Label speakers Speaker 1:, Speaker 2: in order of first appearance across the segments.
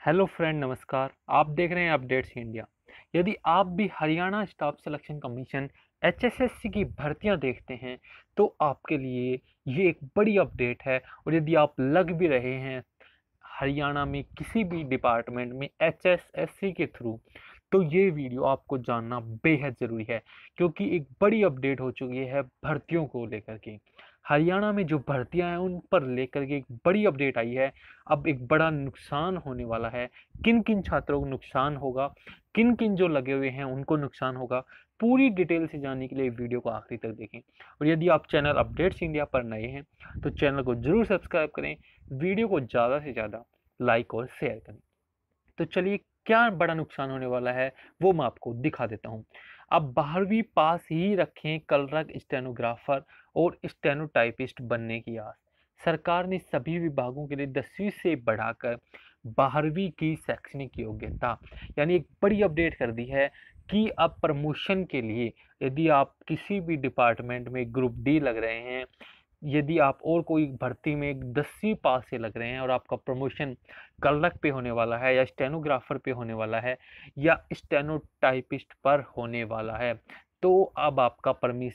Speaker 1: Hello friend, नमस्कार। आप देख रहे हैं अपडेट्स इंडिया। यदि आप भी Haryana staff selection commission HSSC की भर्तियां देखते हैं तो आपके लिए ये एक बड़ी अपडेट है। और यदि आप लग भी रहे हैं हरियाणा में किसी भी डिपार्टमेंट में एचएसएससी के थ्रू, तो ये वीडियो आपको जानना बेहद ज़रूरी है, क्योंकि एक बड़ी अपडेट हो चुकी है भर्तियों को लेकर के। हरियाणा में जो भर्तियां हैं उन पर लेकर के एक बड़ी अपडेट आई है। अब एक बड़ा नुकसान होने वाला है। किन किन छात्रों को नुकसान होगा, किन किन जो लगे हुए हैं उनको नुकसान होगा, पूरी डिटेल से जानने के लिए वीडियो को आखिरी तक देखें। और यदि आप चैनल अपडेट्स इंडिया पर नए हैं तो चैनल को जरूर सब्सक्राइब करें, वीडियो को ज़्यादा से ज़्यादा लाइक और शेयर करें। तो चलिए, क्या बड़ा नुकसान होने वाला है वो मैं आपको दिखा देता हूँ। अब 12वीं पास ही रखें कलरक स्टेनोग्राफर और स्टेनोटाइपिस्ट बनने की आस। सरकार ने सभी विभागों के लिए 10वीं से बढ़ाकर 12वीं की शैक्षणिक योग्यता यानी एक बड़ी अपडेट कर दी है कि अब प्रमोशन के लिए यदि आप किसी भी डिपार्टमेंट में ग्रुप डी लग रहे हैं, यदि आप और कोई भर्ती में 10वीं पास से लग रहे हैं और आपका प्रमोशन क्लर्क पे होने वाला है या स्टेनोग्राफर पे होने वाला है या स्टेनोटाइपिस्ट पर होने वाला है, तो अब आपका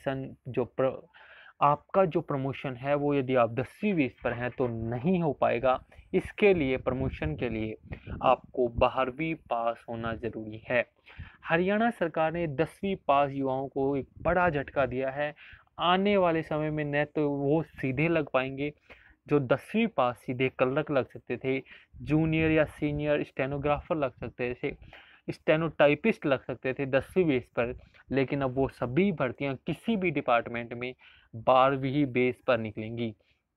Speaker 1: आपका जो प्रमोशन है वो यदि आप 10वीं बेस पर हैं तो नहीं हो पाएगा। इसके लिए प्रमोशन के लिए आपको 12वीं पास होना ज़रूरी है। हरियाणा सरकार ने 10वीं पास युवाओं को एक बड़ा झटका दिया है। आने वाले समय में न तो वो सीधे लग पाएंगे, जो 10वीं पास सीधे क्लर्क लग सकते थे, जूनियर या सीनियर स्टेनोग्राफर लग सकते थे, स्टेनोटाइपिस्ट लग सकते थे 10वीं बेस पर, लेकिन अब वो सभी भर्तियां किसी भी डिपार्टमेंट में 12वीं बेस पर निकलेंगी।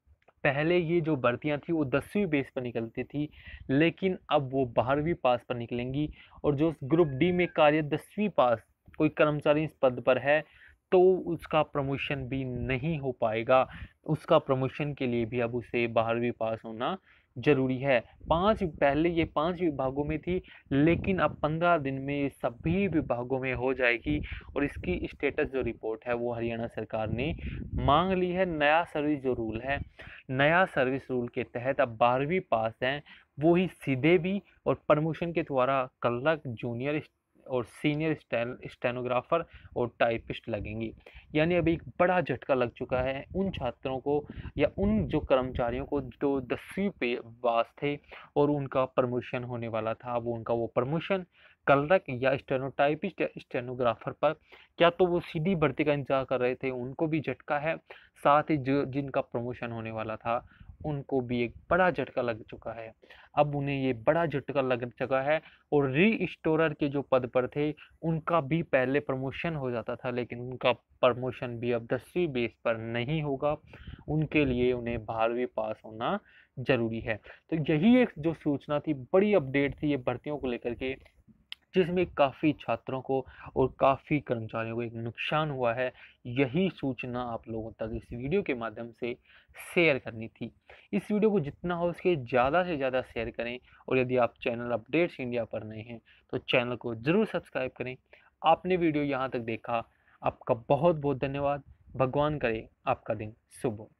Speaker 1: पहले ये जो भर्तियां थी वो 10वीं बेस पर निकलती थी, लेकिन अब वो 12वीं पास पर निकलेंगी। और जो ग्रुप डी में कार्य 10वीं पास कोई कर्मचारी इस पद पर है तो उसका प्रमोशन भी नहीं हो पाएगा। उसका प्रमोशन के लिए भी अब उसे 12वीं पास होना जरूरी है। पहले ये 5 विभागों में थी, लेकिन अब 15 दिन में ये सभी विभागों में हो जाएगी। और इसकी स्टेटस जो रिपोर्ट है वो हरियाणा सरकार ने मांग ली है। नया सर्विस जो रूल है, नया सर्विस रूल के तहत अब 12वीं पास हैं वो ही सीधे भी और प्रमोशन के द्वारा क्लर्क, जूनियर और सीनियर स्टेनोग्राफर और टाइपिस्ट लगेंगी। यानी अभी एक बड़ा झटका लग चुका है उन छात्रों को या उन जो कर्मचारियों को जो 10वीं पे पास थे और उनका प्रमोशन होने वाला था। वो उनका वो प्रमोशन क्लर्क या स्टेनोटाइपिस्ट या स्टेनोग्राफर पर, क्या तो वो सीधी भर्ती का इंतजार कर रहे थे, उनको भी झटका है। साथ ही जो जिनका प्रमोशन होने वाला था उनको भी एक बड़ा झटका लग चुका है। अब उन्हें ये बड़ा झटका लग चुका है। और री के जो पद पर थे उनका भी पहले प्रमोशन हो जाता था, लेकिन उनका प्रमोशन भी अब 10वीं बेस पर नहीं होगा। उनके लिए उन्हें 12वीं पास होना जरूरी है। तो यही एक जो सूचना थी, बड़ी अपडेट थी ये भर्तियों को लेकर के, जिसमें काफ़ी छात्रों को और काफ़ी कर्मचारियों को एक नुकसान हुआ है। यही सूचना आप लोगों तक इस वीडियो के माध्यम से शेयर करनी थी। इस वीडियो को जितना हो सके ज़्यादा से ज़्यादा शेयर करें। और यदि आप चैनल अपडेट्स इंडिया पर नए हैं तो चैनल को ज़रूर सब्सक्राइब करें। आपने वीडियो यहाँ तक देखा, आपका बहुत बहुत धन्यवाद। भगवान करे आपका दिन शुभ हो।